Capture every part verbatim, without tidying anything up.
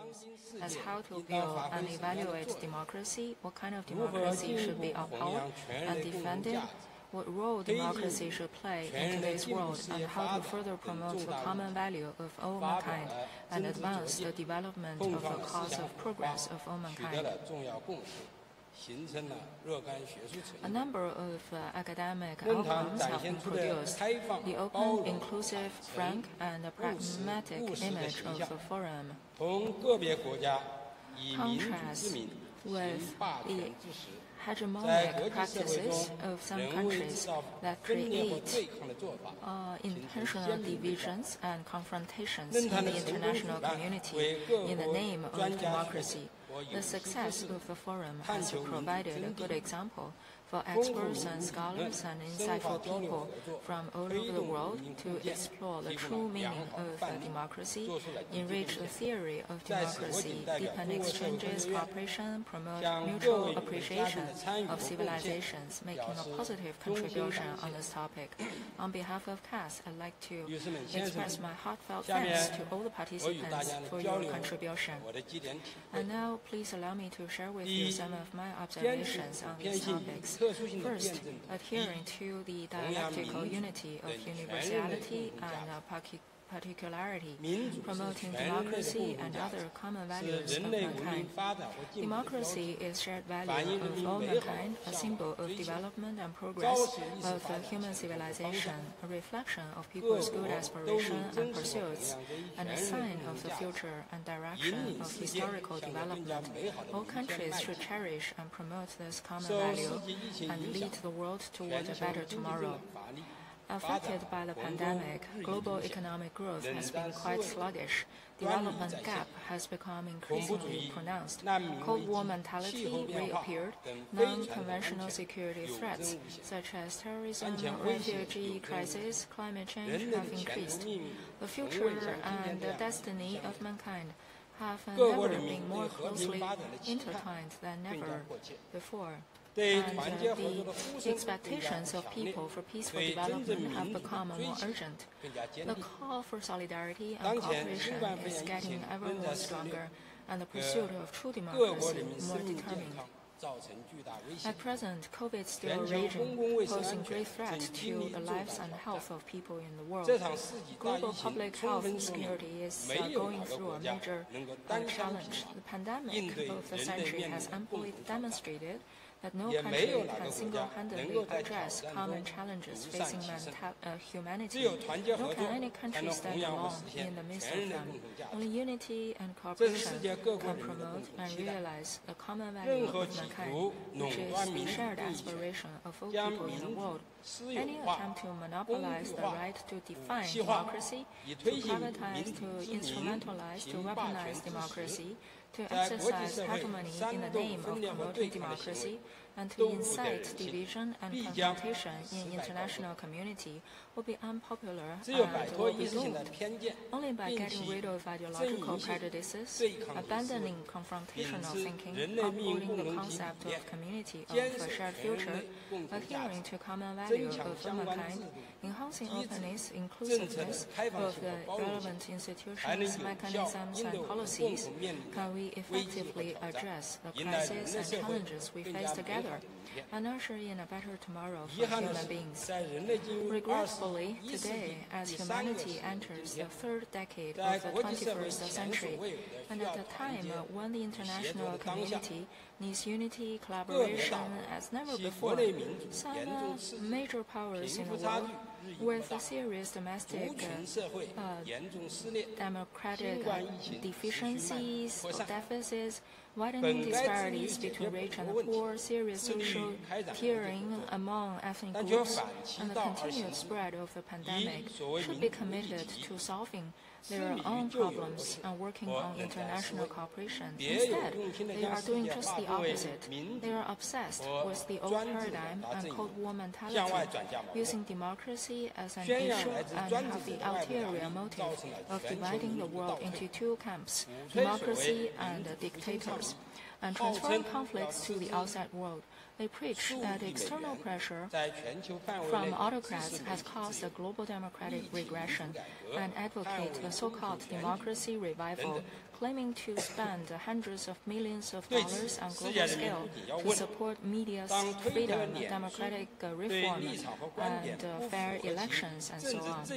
problems, as how to build and evaluate democracy, what kind of democracy should be upheld and defended, what role democracy should play in today's world, and how to further promote the common value of all mankind and advance the development of the cause of progress of all mankind. A number of uh, academic outcomes have been produced. The open, inclusive, frank, and pragmatic image of the forum contrasts with the hegemonic practices of some countries that create uh, intentional divisions and confrontations in the international community in the name of democracy. The success of the forum has provided a good example for experts and scholars and insightful people from all over the world to explore the true meaning of uh, democracy, enrich the theory of democracy, deepen exchanges, cooperation, promote mutual appreciation of civilizations, making a positive contribution on this topic. On behalf of C A S, I'd like to express my heartfelt thanks to all the participants for your contribution. And now, please allow me to share with you some of my observations on these topics. First, adhering to the dialectical unity of universality and uh, particularity, promoting democracy and other common values of mankind. Democracy is shared value of all mankind, a symbol of development and progress of uh, human civilization, a reflection of people's good aspiration and pursuits, and a sign of the future and direction of historical development. All countries should cherish and promote this common value and lead the world toward a better tomorrow. Affected by the pandemic, global economic growth has been quite sluggish. Development gap has become increasingly pronounced. Cold War mentality reappeared. Non-conventional security threats, such as terrorism, refugee crisis, climate change, have increased. The future and the destiny of mankind have never been more closely intertwined than ever before. And uh, the expectations of people for peaceful development have become more urgent. The call for solidarity and cooperation is getting ever more stronger, and the pursuit of true democracy more determined. At present, COVID is still raging, posing great threat to the lives and health of people in the world. Global public health and security is uh, going through a major uh, challenge. The pandemic of the century has amply demonstrated that no country can single-handedly address common challenges facing uh, humanity, nor can any country stand alone in the midst of them. Only unity and cooperation can promote and realize the common value of mankind, which is the shared aspiration of all people in the world. Any attempt to monopolize the right to define democracy, to privatize, to instrumentalize, to weaponize democracy, to exercise hegemony in the name of promoting democracy, and to incite division and confrontation in international community will be unpopular and will be doomed. Only by getting rid of ideological prejudices, abandoning confrontational thinking, upholding the concept of community of a shared future, adhering to common value of mankind, enhancing openness, inclusiveness of the relevant institutions, mechanisms, and policies, can we effectively address the crises and challenges we face together and usher in a better tomorrow for human beings. Regretfully, today, as humanity enters the third decade of the twenty-first century, and at a time when the international community needs unity, collaboration as never before, some uh, major powers in the world, with serious domestic uh, uh, democratic uh, deficiencies or deficits, widening disparities between rich and poor, serious social tiering among ethnic groups, and the continued spread of the pandemic, should be committed to solving their own problems and working on international cooperation. Instead, they are doing just the opposite. They are obsessed with the old paradigm and Cold War mentality, using democracy as an issue and have the ulterior motive of dividing the world into two camps, democracy and dictators. and transferring conflicts to the outside world. They preach that external pressure from autocrats has caused a global democratic regression and advocate the so-called democracy revival, claiming to spend hundreds of millions of dollars on global scale to support media's freedom, democratic reform, and uh, fair elections, and so on.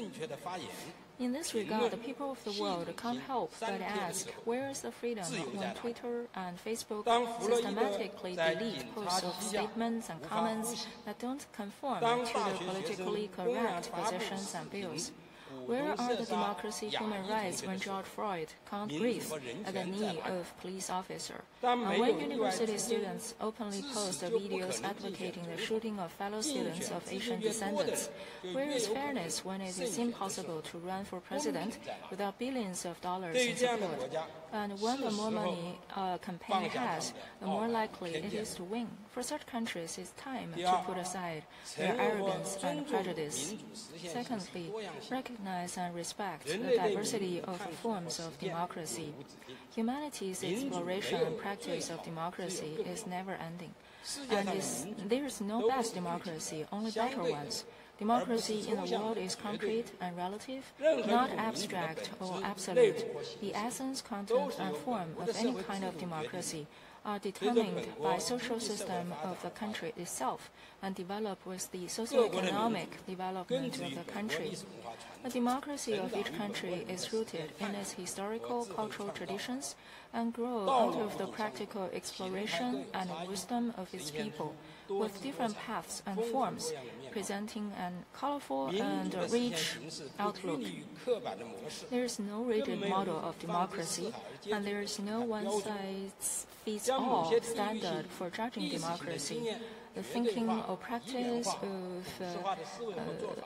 In this regard, the people of the world can't help but ask, where is the freedom when Twitter and Facebook systematically delete posts of statements and comments that don't conform to the politically correct positions and views? Where are the democracy human rights when George Floyd can't breathe at the knee of police officer? And when university students openly post videos advocating the shooting of fellow students of Asian descendants? Where is fairness when it is impossible to run for president without billions of dollars in support? And when the more money a campaign has, the more likely it is to win. For such countries, it's time to put aside their arrogance and prejudice. Secondly, recognize and respect the diversity of forms of democracy. Humanity's exploration and practice of democracy is never-ending, and is, there is no best democracy, only better ones. Democracy in the world is concrete and relative, not abstract or absolute. The essence, content, and form of any kind of democracy are determined by social system of the country itself and develop with the socio-economic development of the country. The democracy of each country is rooted in its historical, cultural traditions and grow out of the practical exploration and wisdom of its people, with different paths and forms, presenting an colorful and rich outlook. There is no rigid model of democracy, and there is no one-size-fits-all standard for judging democracy. The thinking or practice of uh, uh,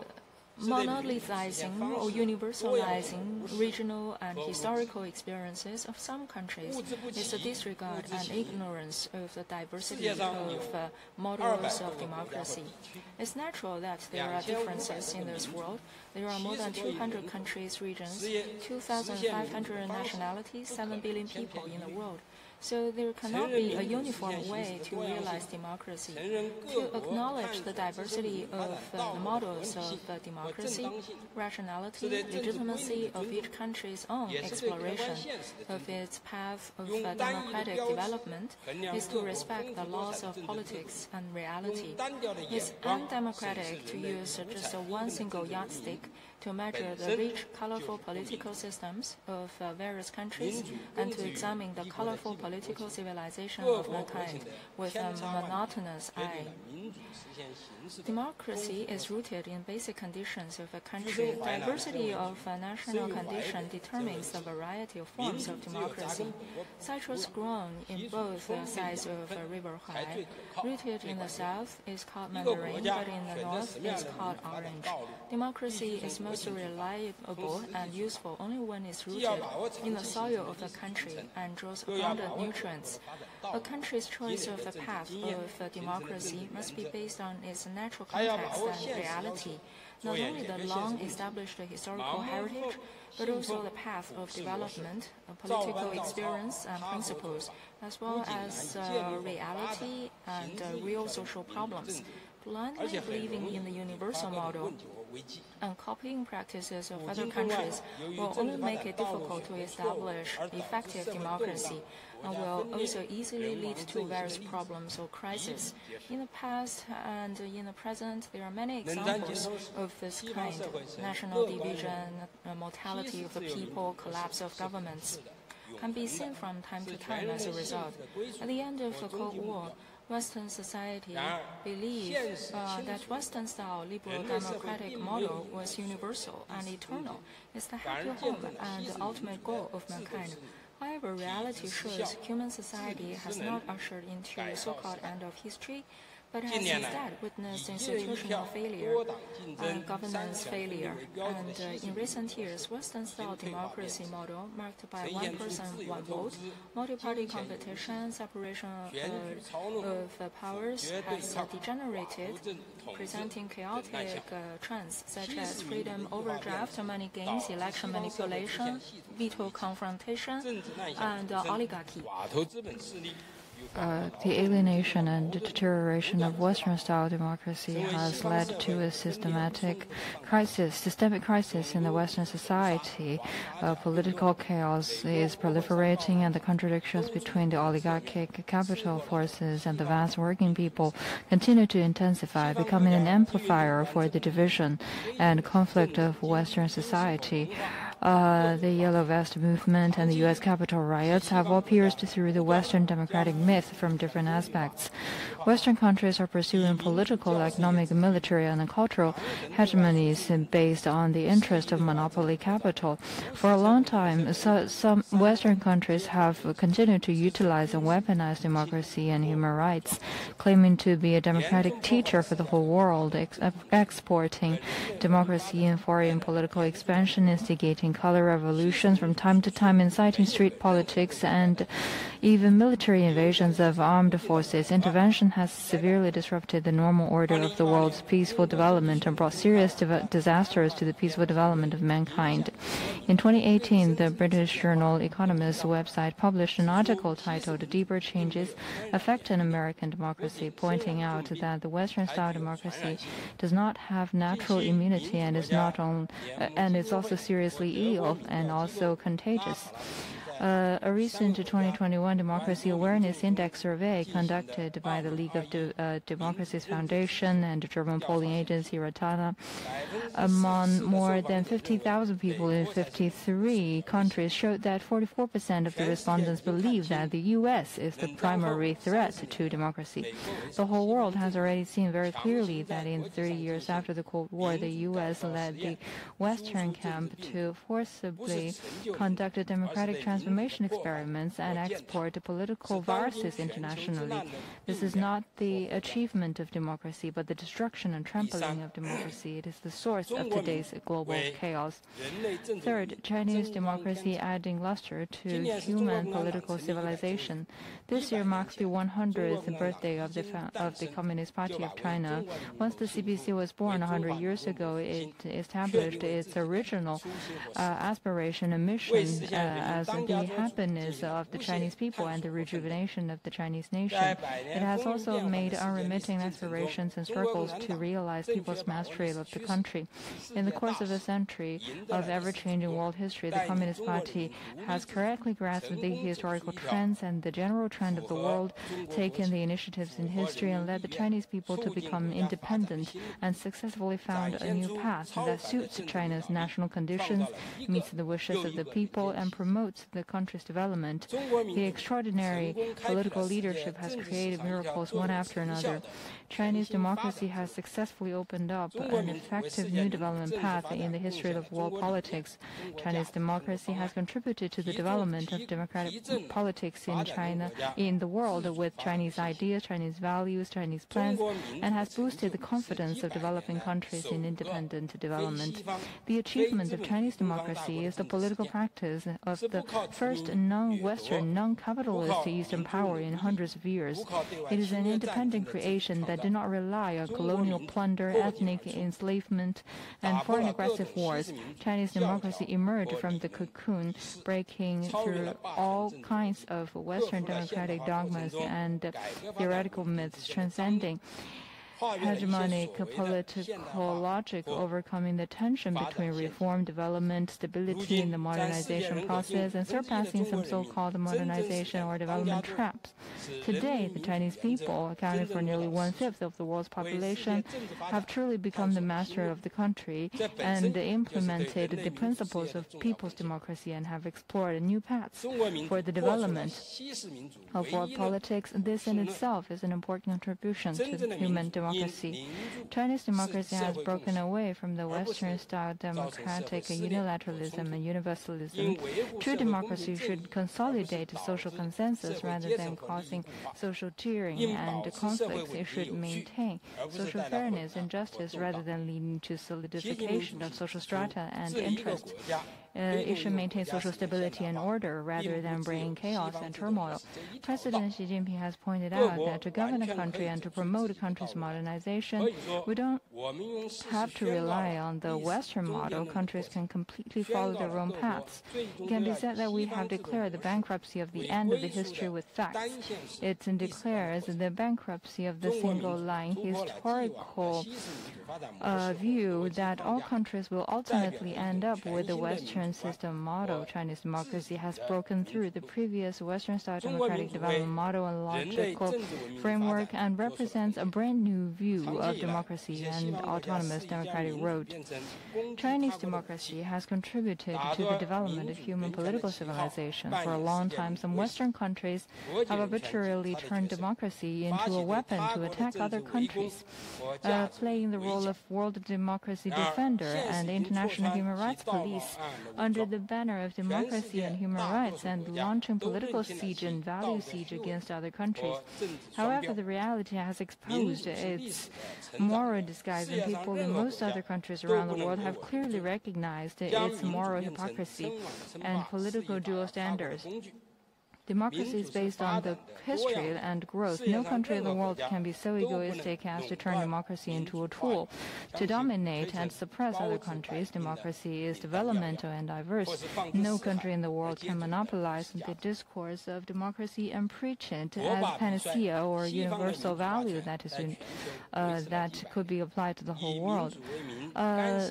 monolithizing or universalizing regional and historical experiences of some countries is a disregard and ignorance of the diversity of uh, models of democracy. It's natural that there are differences in this world. There are more than two hundred countries, regions, two thousand five hundred nationalities, seven billion people in the world. So there cannot be a uniform way to realize democracy. To acknowledge the diversity of uh, the models of uh, democracy, rationality, legitimacy of each country's own exploration of its path of uh, democratic development is to respect the laws of politics and reality. It's undemocratic to use uh, just a one single yardstick to measure the rich, colorful political systems of uh, various countries and to examine the colorful political civilization of mankind with a monotonous eye. Democracy is rooted in basic conditions of a country. Diversity of a national condition determines the variety of forms of democracy. Citrus grown in both sides of a river Huai, rooted in the south, is called mandarin, but in the north is called orange. Democracy is most reliable and useful only when it's rooted in the soil of the country and draws abundant nutrients. A country's choice of the path of uh, democracy must be based on its natural context and reality, not only the long-established historical heritage, but also the path of development, political experience and principles, as well as uh, reality and uh, real social problems. Blindly believing in the universal model and copying practices of other countries will only make it difficult to establish effective democracy and will also easily lead to various problems or crises. In the past and in the present, there are many examples of this kind: national division, mortality of the people, collapse of governments can be seen from time to time as a result. At the end of the Cold War, Western society believed uh, that Western-style liberal democratic model was universal and eternal. It's the happy home and the ultimate goal of mankind. However, reality shows human society has not ushered into the so-called end of history, but has instead witnessed institutional failure and governance failure. And uh, in recent years, Western-style democracy model marked by one person, one vote, multi-party competition, separation uh, of uh, powers has uh, degenerated, presenting chaotic uh, trends such as freedom overdraft, money games, election manipulation, veto confrontation, and uh, oligarchy. Uh, the alienation and deterioration of Western-style democracy has led to a systematic crisis, systemic crisis in the Western society. Uh, political chaos is proliferating, and the contradictions between the oligarchic capital forces and the vast working people continue to intensify, becoming an amplifier for the division and conflict of Western society. Uh, the Yellow Vest movement and the U S Capitol riots have all pierced through the Western democratic myth from different aspects. Western countries are pursuing political, economic, military, and cultural hegemonies based on the interest of monopoly capital. For a long time, so, some Western countries have continued to utilize and weaponize democracy and human rights, claiming to be a democratic teacher for the whole world, ex exporting democracy in foreign political expansion, instigating color revolutions from time to time, inciting street politics, and even military invasions of armed forces. Intervention has severely disrupted the normal order of the world's peaceful development and brought serious disasters to the peaceful development of mankind. In twenty eighteen, the British journal Economist website published an article titled "Deeper Changes Affecting American Democracy," pointing out that the Western-style democracy does not have natural immunity and is not on, uh, and is also seriously ill and also contagious. Uh, a recent twenty twenty-one Democracy Awareness Index survey conducted by the League of De uh, Democracies Foundation and the German polling agency Ratana among more than fifty thousand people in fifty-three countries showed that forty-four percent of the respondents believe that the U S is the primary threat to democracy. The whole world has already seen very clearly that in thirty years after the Cold War, the U S led the Western camp to forcibly conduct a democratic transformation Transformation experiments and export political viruses internationally. This is not the achievement of democracy, but the destruction and trampling of democracy. It is the source of today's global chaos. Third, Chinese democracy adding luster to human political civilization. This year marks the one hundredth birthday of the of the Communist Party of China. Once the C P C was born one hundred years ago, it established its original uh, aspiration and mission uh, as the the happiness of the Chinese people and the rejuvenation of the Chinese nation. It has also made unremitting aspirations and struggles to realize people's mastery of the country. In the course of a century of ever-changing world history, the Communist Party has correctly grasped the historical trends and the general trend of the world, taken the initiatives in history, and led the Chinese people to become independent and successfully found a new path that suits China's national conditions, meets the wishes of the people, and promotes the country's development. The extraordinary political leadership has created miracles one after another. Chinese democracy has successfully opened up an effective new development path in the history of world politics. Chinese democracy has contributed to the development of democratic politics in China, in the world, with Chinese ideas, Chinese values, Chinese plans, and has boosted the confidence of developing countries in independent development. The achievement of Chinese democracy is the political practice of the first non-Western, non-capitalist Eastern power in hundreds of years. It is an independent creation that did not rely on colonial plunder, ethnic enslavement, and foreign aggressive wars. Chinese democracy emerged from the cocoon, breaking through all kinds of Western democratic dogmas and theoretical myths, transcending hegemonic political logic, overcoming the tension between reform, development, stability in the modernization process, and surpassing some so-called modernization or development traps. Today, the Chinese people, accounting for nearly one-fifth of the world's population, have truly become the master of the country and implemented the principles of people's democracy and have explored new paths for the development of world politics. This in itself is an important contribution to the human democracy. Democracy. Chinese democracy has broken away from the Western-style democratic unilateralism and universalism. True democracy should consolidate social consensus rather than causing social tearing and conflicts. It should maintain social fairness and justice rather than leading to solidification of social strata and interests. Uh, it should maintain social stability and order rather than bring chaos and turmoil. President Xi Jinping has pointed out that to govern a country and to promote a country's modernization, we don't have to rely on the Western model. Countries can completely follow their own paths. It can be said that we have declared the bankruptcy of the end of the history with facts. It declares the bankruptcy of the single-line historical uh, view that all countries will ultimately end up with the Western system model. Chinese democracy has broken through the previous Western-style democratic development model and logical framework and represents a brand new view of democracy and autonomous democratic road. Chinese democracy has contributed to the development of human political civilization. For a long time, some Western countries have arbitrarily turned democracy into a weapon to attack other countries, uh, playing the role of world democracy defender and international human rights police under the banner of democracy and human rights and launching political siege and value siege against other countries. However, the reality has exposed its moral disguise, and people in most other countries around the world have clearly recognized its moral hypocrisy and political dual standards. Democracy is based on the history and growth. No country in the world can be so egoistic as to turn democracy into a tool to dominate and suppress other countries. Democracy is developmental and diverse. No country in the world can monopolize the discourse of democracy and preach it as panacea or universal value that is uh, that could be applied to the whole world. Uh,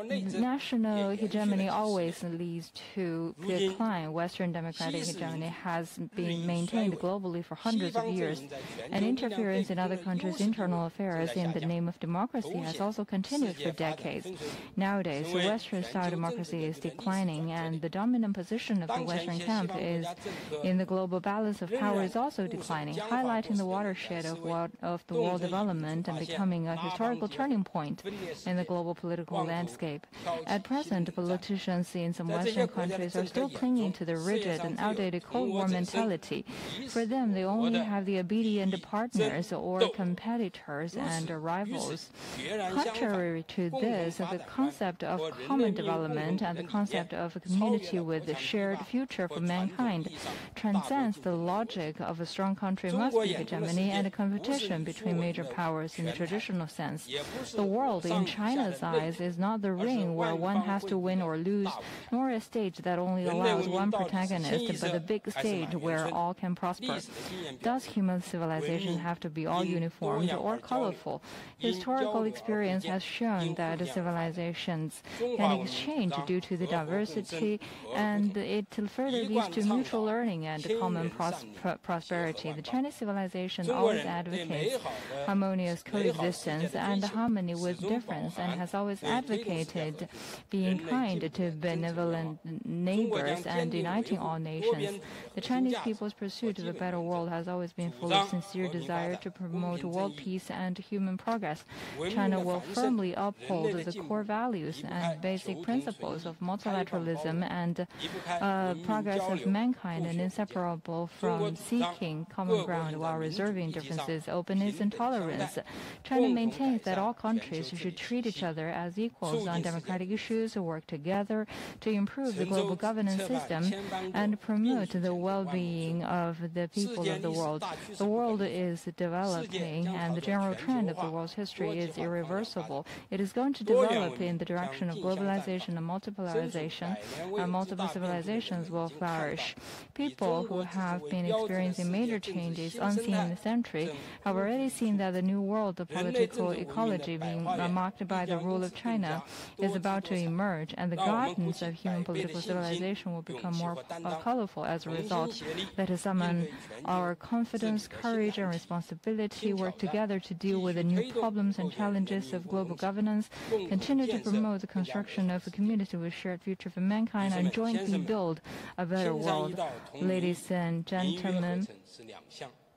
national hegemony always leads to decline. Western democratic hegemony has been maintained globally for hundreds of years, and interference in other countries' internal affairs in the name of democracy has also continued for decades. Nowadays, the Western-style democracy is declining, and the dominant position of the Western camp is in the global balance of power is also declining, highlighting the watershed of, world, of the world development and becoming a historical turning point in the global political landscape. At present, politicians in some Western countries are still clinging to the rigid and outdated Cold War mentality. For them, they only have the obedient partners or competitors and rivals. Contrary to this, the concept of common development and the concept of a community with a shared future for mankind transcends the logic of a strong country must be hegemony and a competition between major powers in the traditional sense. The world, in China's eyes, is not the ring where one has to win or lose, nor a stage that only allows one protagonist, but a big stage where all can prosper. Does human civilization have to be all uniform or colorful? Historical experience has shown that civilizations can exchange due to the diversity, and it further leads to mutual learning and common pros prosperity. The Chinese civilization always advocates harmonious coexistence and harmony with difference, and has always advocated being kind to benevolent neighbors and uniting all nations. The Chinese people's pursuit of a better world has always been full of sincere desire to promote world peace and human progress. China will firmly uphold the core values and basic principles of multilateralism and uh, progress of mankind, and inseparable from seeking common ground while reserving differences, openness, and tolerance. China maintains that all countries should treat each other as equals on democratic issues, work together to improve the global governance system, and promote the well-being of the people of the world. The world is developing, and the general trend of the world's history is irreversible. It is going to develop in the direction of globalization and multipolarization, and multiple civilizations will flourish. People who have been experiencing major changes unseen in a century have already seen that the new world of political ecology being marked by the rule of China is about to emerge, and the gardens of human political civilization will become more uh, colorful as a result. Let us summon our confidence, courage, and responsibility, work together to deal with the new problems and challenges of global governance, continue to promote the construction of a community with shared future for mankind, and jointly build a better world. Ladies and gentlemen,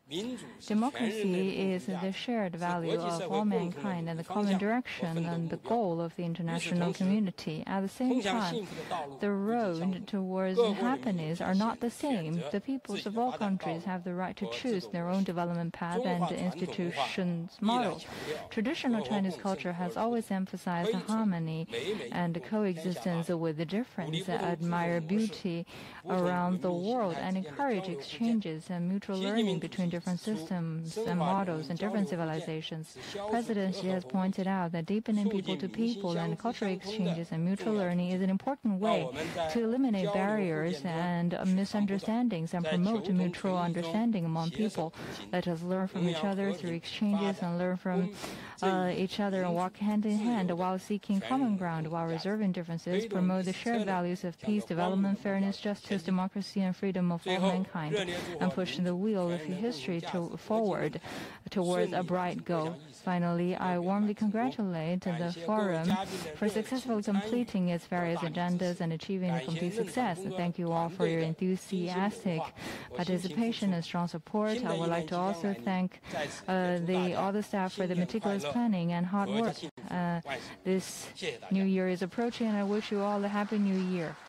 Democracy is the shared value of all mankind and the common direction and the goal of the international community. At the same time, the road towards happiness are not the same. The peoples of all countries have the right to choose their own development path and institutions model. Traditional Chinese culture has always emphasized harmony and coexistence with the difference, admire beauty around the world, and encourage exchanges and mutual learning between different systems and models and different civilizations. President Xi has pointed out that deepening people-to-people and cultural exchanges and mutual learning is an important way to eliminate barriers and misunderstandings and promote mutual understanding among people. Let us learn from each other through exchanges and learn from uh, each other and walk hand in hand while seeking common ground, while reserving differences, promote the shared values of peace, development, fairness, justice, democracy, and freedom of all mankind, and push the wheel of history to forward towards a bright goal. Finally, I warmly congratulate the Forum for successfully completing its various agendas and achieving a complete success. Thank you all for your enthusiastic participation and strong support. I would like to also thank uh, the, all the staff for the meticulous planning and hard work. Uh, this new year is approaching, and I wish you all a happy new year.